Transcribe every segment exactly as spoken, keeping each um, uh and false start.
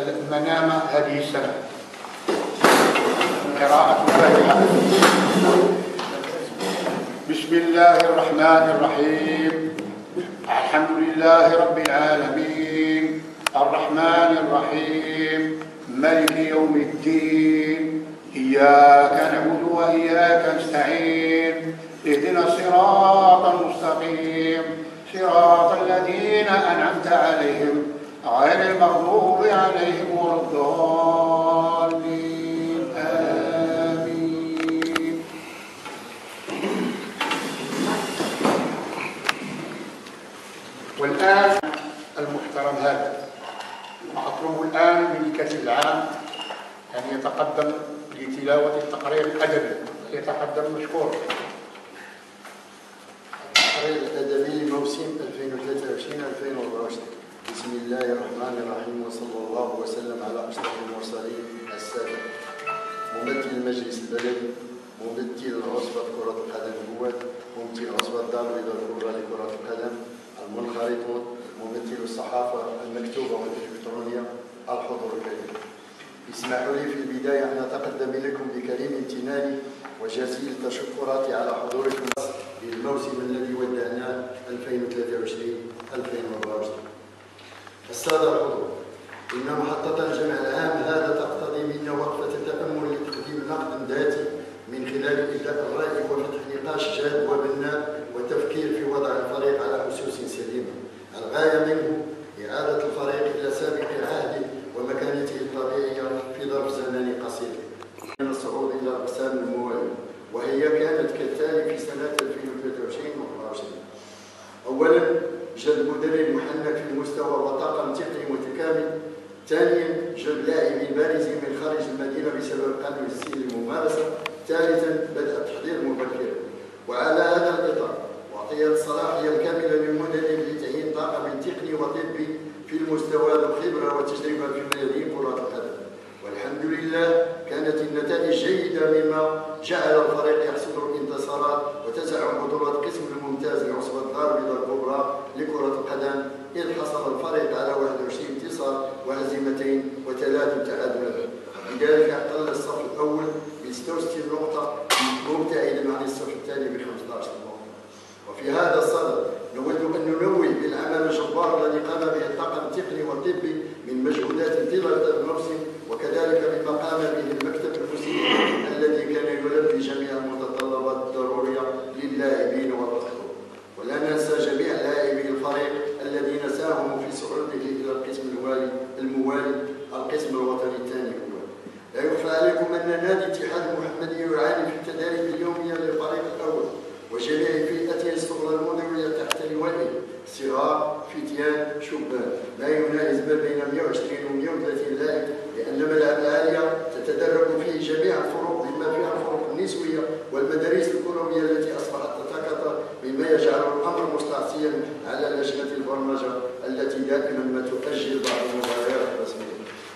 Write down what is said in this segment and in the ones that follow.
المنام هذه السنة. قراءة الفاتحة. بسم الله الرحمن الرحيم. الحمد لله رب العالمين الرحمن الرحيم مالك يوم الدين إياك نعبد وإياك نستعين اهدنا الصراط المستقيم صراط الذين أنعمت عليهم غير المغضوب عليهم ولا الضالين آمين. والآن المحترم هذا أطلب الآن من الكاتب العام أن يتقدم لتلاوة التقرير الأدبي. يتقدم مشكور. التقرير الأدبي موسم ألفين وثلاثة وعشرين ألفين وأربعة وعشرين. بسم الله الرحمن الرحيم وصلى الله وسلم على أشرف المرسلين السادة ممثل المجلس البلدي، ممثل عصبة كرة القدم الأول، ممثل عصبة دار الرضا الكبرى لكرة القدم، المنخرطون، ممثل الصحافة المكتوبة والإلكترونية، الحضور الكريم. اسمحوا لي في البداية أن أتقدم لكم بكريم امتناني وجزيل تشكراتي على حضوركم للموسم الذي ودعناه ألفين وثلاثة وعشرين ألفين وأربعة وعشرين. السادة الحضور، إن محطة الجمع العام هذا تقتضي منا وقفة تأمل لتقديم نقد ذاتي من خلال إبداء الرأي وفتح نقاش جاد وبناء وتفكير في وضع الفريق على أسس سليمة. الغاية منه إعادة الفريق إلى سابق عهده ومكانته الطبيعية في ظرف زمني قصير من الصعود إلى أقسام الموالية، وهي كانت كالتالي في سنة ألفين وثلاثة وعشرين وأربعة وعشرين. أولا، جلب مدرب محنك في المستوى وطاقم تقني متكامل. ثانيا، جلب لاعبين بارزين من خارج المدينة بسبب قانون السير للممارسة. ثالثا، بدء التحضير مبكرا. وعلى هذا الإطار وأعطيت الصلاحية الكاملة للمدرب لتعيين طاقم تقني وطبي في المستوى ذو خبرة وتجربة في ميادين كرة القدم. والحمد لله كانت النتائج جيدة مما جعل الفريق يحصد الانتصارات وتزعم بطولة قسم الممتاز لعصبة دار الرضا الكبرى لكرة القدم، إذ حصل الفريق على واحد وعشرين انتصار وهزيمتين وثلاث تعادلات. لذلك احتل الصف الأول ب ستة وستين نقطة مبتعدا عن الصف الثاني ب خمسة عشر نقطة. وفي هذا الصدد نود أن ننوه بالعمل الجبار الذي قام به الطاقم التقني والطبي من مجهودات طيلة الموسم، وكذلك بما قام به المكتب المسير الذي كان يلبي جميع المتطلبات الضرورية للاعبين والأطفال. ولا ننسى جميع لاعبي الفريق الذين ساهموا في صعوده إلى القسم الموالي الموالي القسم الوطني الثاني الأول. لا يخفى عليكم أن نادي اتحاد المحمدية يعاني في التدريب اليومية للفريق الأول وجميع فئته الصغرى المدنية تحت لوائه، صغار، فتيان، شبان، ما يناهز ما بين مئة وعشرين و مئة وثلاثين لاعب، لأن ملعب العالية تتدرب فيه جميع الفروق بما فيها الفروق النسوية والمدارس الكروية التي أصبحت تتكاثر، مما يجعل الأمر مستعصيا على لجنة البرمجة التي دائما ما تؤجل بعض المباريات الرسمية.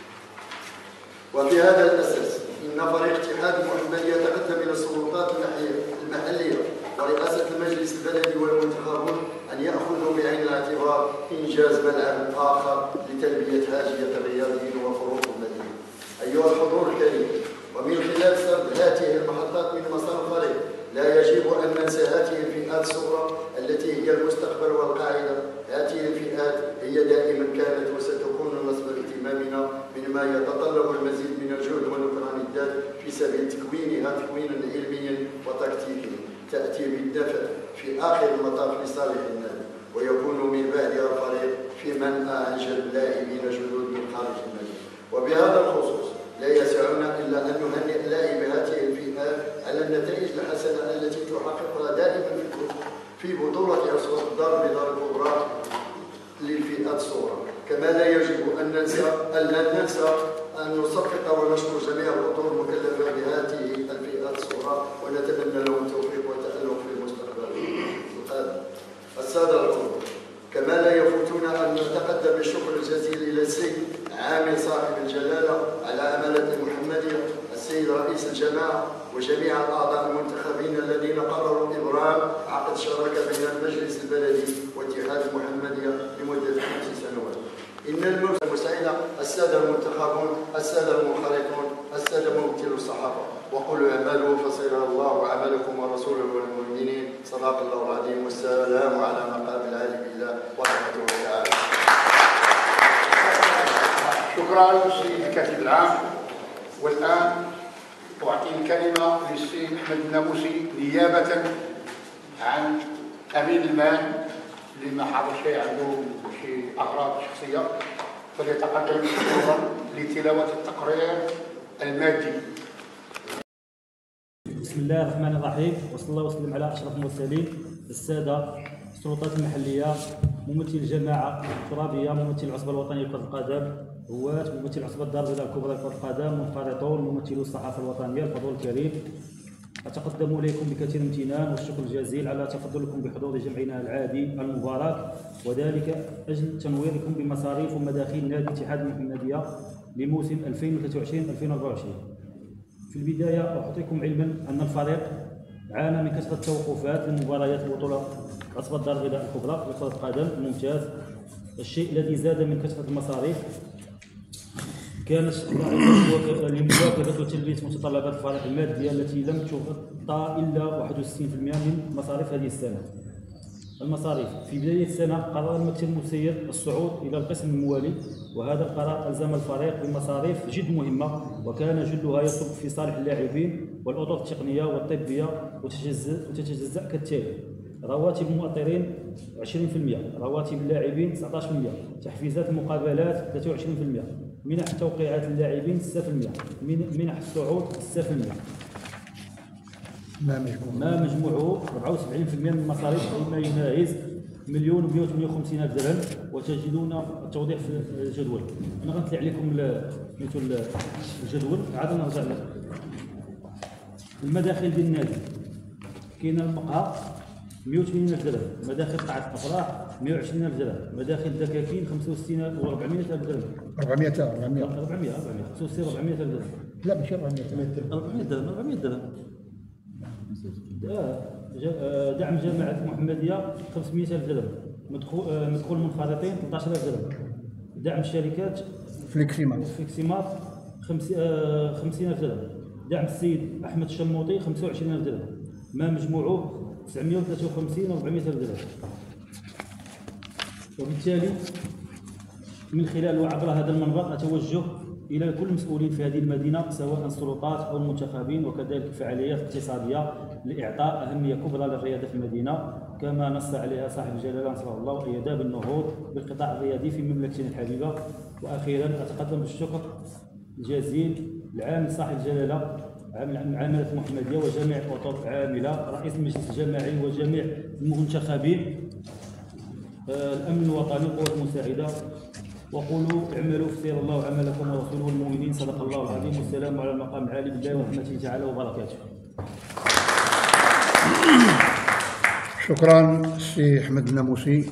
وفي هذا الأساس إن فريق اتحاد المحمدية تقدم إلى السلطات المحلية ورئاسة المجلس البلدي والمنتخبون أن يأخذوا بعين الاعتبار إنجاز ملعب آخر لتلبية حاجية الرياضيين وفروق المدينة. أيها الحضور الكريم، ومن خلال سرد هذه المحطات من مسار الفريق لا يجب أن ننسى هذه الفئات الصغرى التي هي المستقبل والقاعدة. هذه الفئات هي دائما كانت وستكون نصب اهتمامنا، مما يتطلب المزيد من الجهد ونكران الذات في سبيل تكوينها تكوينا علميا وتكتيكيا تأتي بالدفع في آخر المطاف لصالح النادي، ويكون من بعدها الفريق في منأى عن جلب لاعبين جدد من خارج المدينة. وبهذا الخصوص لا يسعنا إلا أن نهنئ لاعبي هذه الفئات على النتائج الحسنة التي تحققها دائما في بطولة عصبة دار الرضا الكبرى للفئات الصغرى. كما لا يجب أن ننسى أن لا ننسى أن نصفق ونشكر جميع الأطر المكلفة بهذه الفئات الصغرى، ونتمنى لهم التوفيق والتألق في المستقبل القادم. السادة الحضور، كما لا يفوتنا أن نتقدم بالشكر الجزيل إلى السيد عامل صاحب الجلالة على عملة المحمدية، السيد رئيس الجماعة، وجميع الأعضاء المنتخبين الذين قرروا إبرام عقد شراكة بين المجلس البلدي واتحاد المحمدية لمدة خمس سنوات. إن الموسم وسعينا السادة المنتخبون، السادة المنخرطون، السادة ممثلو الصحافة، وقولوا اعملوا فسيرى الله عملكم ورسوله والمؤمنين. صدق الله العظيم، والسلام على مقام العالي بالله ورحمته تعالى. شكرا للسيد الكاتب العام. والآن أعطي الكلمة للسيد أحمد الناموسي نيابة عن أمين المال اللي ما حضر شيء عنده شي أغراض شخصية، فليتقدم مشكورا لتلاوة التقرير المادي. بسم الله الرحمن الرحيم، وصلى الله وسلم على أشرف المرسلين. السادة السلطات المحلية، ممثل الجماعة الترابية، ممثل العصبة الوطنية لكرة القدم، هواة، ممثل العصبة الدار البيضاء الكبرى لكرة القدم، منخرطون، ممثلو الصحافة الوطنية، الحضور الكريم، أتقدم إليكم بكثير الامتنان والشكر الجزيل على تفضلكم بحضور جمعنا العادي المبارك، وذلك أجل تنويركم بمصاريف ومداخيل نادي الاتحاد المحمدية لموسم ألفين وثلاثة وعشرين ألفين وأربعة وعشرين. في البداية أعطيكم علما أن الفريق عانى من كثرة التوقفات لمباريات البطولة عصبة الدار البيضاء الكبرى لكرة القدم الممتاز، الشيء الذي زاد من كثرة المصاريف كانت لمواكبة وتلبية متطلبات الفريق المادية التي لم تغطى إلا واحد وستين بالمئة من مصاريف هذه السنة. المصاريف في بداية السنة قرر الممثل المسير الصعود إلى القسم الموالي، وهذا القرار ألزم الفريق بمصاريف جد مهمة، وكان جلها يصب في صالح اللاعبين والأطر التقنية والطبية، وتتجزأ كالتالي: رواتب المؤطرين عشرين بالمئة، رواتب اللاعبين تسعة عشر بالمئة، تحفيزات المقابلات ثلاثة وعشرين بالمئة، منح توقيعات اللاعبين ستة بالمئة، منح الصعود ستة بالمئة، ما مجموعه ما مجموعه أربعة وسبعين بالمئة من المصاريف، ما يناهز مليون ومئة وثمانية وخمسين ألف درهم، وتجدون التوضيح في الجدول. أنا غنطلع عليكم مثل الجدول، عاد نرجع له. المداخل ديال النادي كاين المقهى مئة وثمانين ألف درهم، مداخل قاعة الأفراح مئة وعشرين ألف درهم، مداخل الدكاكين خمسة وستين وأربعمائة ألف درهم. أربعمائة أربعمائة أربعمائة أربعمائة خمسة وستين أربعمائة ألف درهم. لا ماشي أربعمائة أربعمائة درهم أربعمائة درهم. دعم جامعة المحمدية خمسمائة ألف درهم، مدخول مدخول المنخرطين ثلاثة عشر ألف درهم، دعم الشركات فليكسيمات فليكسيمات خمسين ألف درهم، دعم السيد أحمد الشموطي خمسة وعشرين ألف درهم، ما مجموعه تسعمائة وثلاثة وخمسين وأربعمائة ألف درهم. وبالتالي من خلال وعبر هذا المنبر أتوجه إلى كل المسؤولين في هذه المدينة، سواء السلطات أو المنتخبين، وكذلك الفعاليات الاقتصادية، لإعطاء أهمية كبرى للرياضة في المدينة، كما نص عليها صاحب الجلالة نصره الله وأيده بالنهوض بالقطاع الرياضي في مملكتنا الحبيبة. وأخيرا أتقدم بالشكر الجزيل لعامل صاحب الجلالة عامل العاملة المحمدية وجميع الأطر عاملة، رئيس المجلس الجماعي وجميع المنتخبين، الأمن الوطني والقوات المساعدة، وقولوا اعملوا فسير الله عملكم ورسوله والمؤمنين. صدق الله العظيم، والسلام على المقام العالي بالله ورحمته تعالى وبركاته. شكرا سي أحمد الناموسي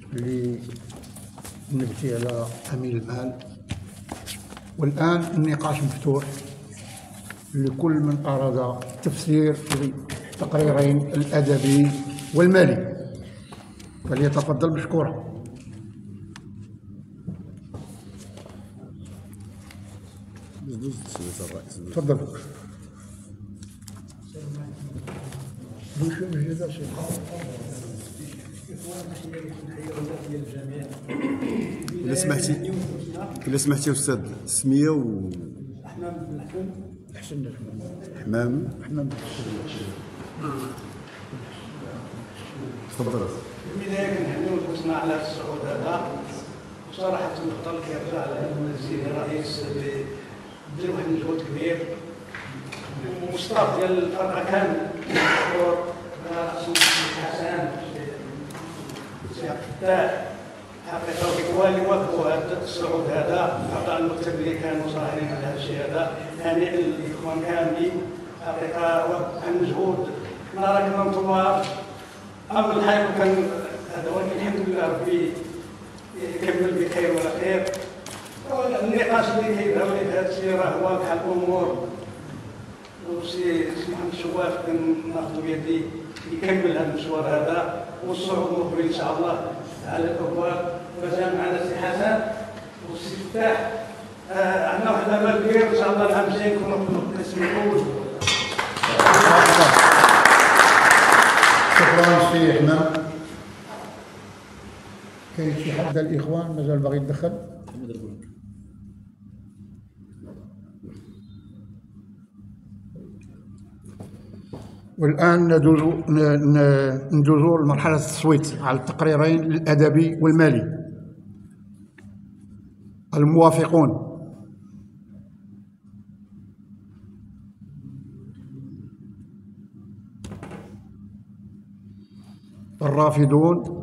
للنبتي على أمين المال. والآن النقاش مفتوح لكل من أراد تفسير التقريرين الأدبي والمالي، فليتفضل مشكورا. تفضل. إلا سمحتي إلا سمحتي أستاذ سمية و حسن حمام حمام. تفضل. البداية كنحمدو نفوسنا على الصعود هذا، وصراحة الخطة الكبيرة على أن السيد الرئيس دير واحد المجهود كبير، والستاف ديال الفرقة كامل دكتور راسو حسن سي عبد الفتاح، حقيقة هو اللي وافقوا هذا الصعود هذا، أعضاء المكتب اللي كانوا صاهرين على هذا الشيء هذا، هانئ الإخوان كاملين، حقيقة واحد المجهود. نرى كما انتم أمر الحياة كان هذا، ولكن الحمد لله ربي يكمل بخير ولا خير. النقاش اللي كيبغيو لي في هذا الشيء راه هو بحال الأمور، وسي محمد شواف كناخذ بيدي يكمل هذا المشوار هذا، والصعود مقبل إن شاء الله على الأبواب. فجاء معنا سي حسن الافتتاح. عندنا واحد الامل كبير ان شاء الله العام الجاي نكونوا في القسم الاول. شكرا سي حمام. كاين شي حد الاخوان مازال باغي يتدخل؟ والان ندوز ندوزو لمرحله التصويت على التقريرين الادبي والمالي. الموافقون الرافضون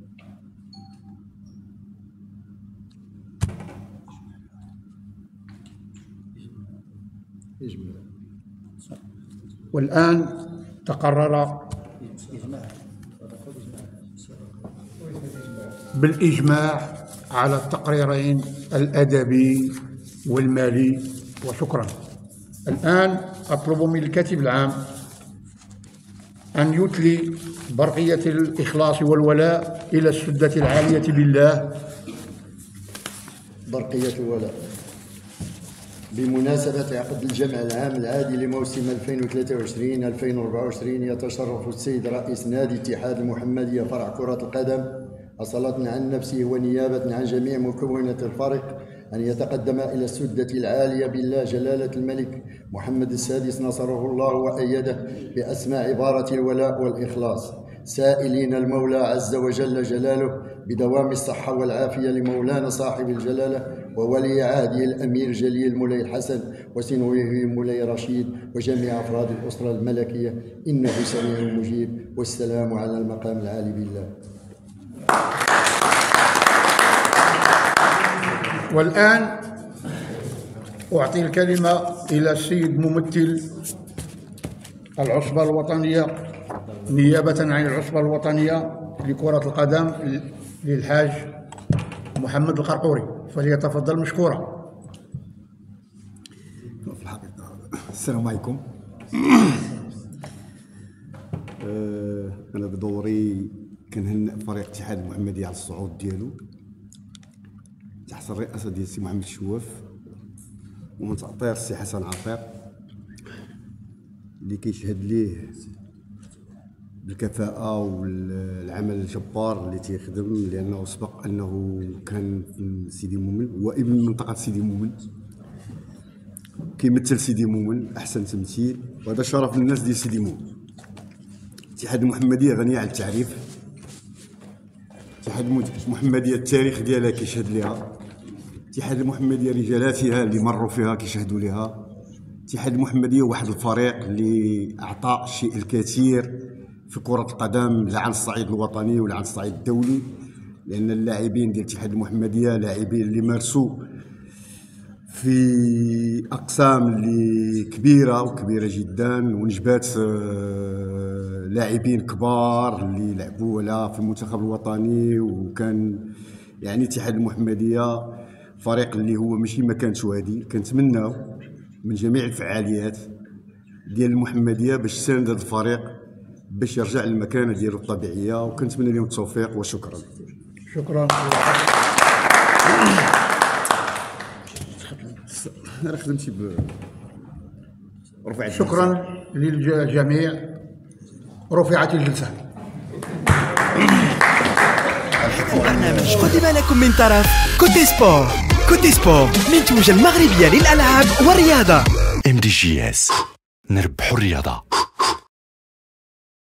والآن تقرر بالإجماع على التقريرين الأدبي والمالي. وشكرا. الآن أطلب من الكاتب العام أن يتلي برقية الإخلاص والولاء إلى السدة العالية بالله. برقية الولاء. بمناسبة عقد الجمع العام العادي لموسم ألفين وثلاثة وعشرين ألفين وأربعة وعشرين يتشرف السيد رئيس نادي اتحاد المحمدية فرع كرة القدم أصالة عن نفسه ونيابة عن جميع مكونات الفريق أن يتقدم إلى السدة العالية بالله جلالة الملك محمد السادس نصره الله وأيده بأسماء عبارة الولاء والإخلاص، سائلين المولى عز وجل جلاله بدوام الصحة والعافية لمولانا صاحب الجلالة وولي عهده الأمير جليل مولاي الحسن وسنويه مولاي رشيد وجميع أفراد الأسرة الملكية، إنه سميع مجيب. والسلام على المقام العالي بالله. والآن أعطي الكلمة إلى السيد ممثل العصبة الوطنية نيابة عن العصبة الوطنية لكرة القدم للحاج محمد القرقوري، فليتفضل مشكورا. في الحقيقة السلام عليكم. أنا بدوري كنهنئ فريق اتحاد المحمدية على الصعود ديالو تحت الرئاسة ديال السي محمد الشواف ومن تأطير السي حسن عطير اللي كيشهد ليه بالكفاءة والعمل الجبار اللي تيخدم، لأنه سبق أنه كان في سيدي مومن، هو ابن منطقة سيدي مومن، كيمثل سيدي مومن أحسن تمثيل، وهذا شرف للناس ديال سيدي مومن. اتحاد المحمدية غنية على التعريف. اتحاد المحمدية التاريخ ديالها كيشهد لها، اتحاد المحمدية رجالاتها اللي مروا فيها كيشهدوا لها، اتحاد المحمدية واحد الفريق اللي أعطى الشيء الكثير في كرة القدم لا عن الصعيد الوطني ولا عن الصعيد الدولي، لأن اللاعبين ديال اتحاد المحمدية لاعبين اللي مارسوا في أقسام اللي كبيرة وكبيرة جدا، ونجبات لاعبين كبار اللي لعبوا ولا في المنتخب الوطني. وكان يعني اتحاد المحمدية فريق اللي هو ماشي مكانته هادي، كنتمناو من جميع الفعاليات ديال المحمدية باش تساند هذا الفريق باش يرجع للمكانة ديالو الطبيعية، وكنتمنى لهم التوفيق وشكرا. شكرا. أنا خدمتي ب رفع. شكرا للجميع. رفعت الجلسة. برنامج قدم لكم من طرف كوتي سبور. كوتي سبور منتوجة المغربية للألعاب والرياضة. ام دي جي اس، نربحوا الرياضة.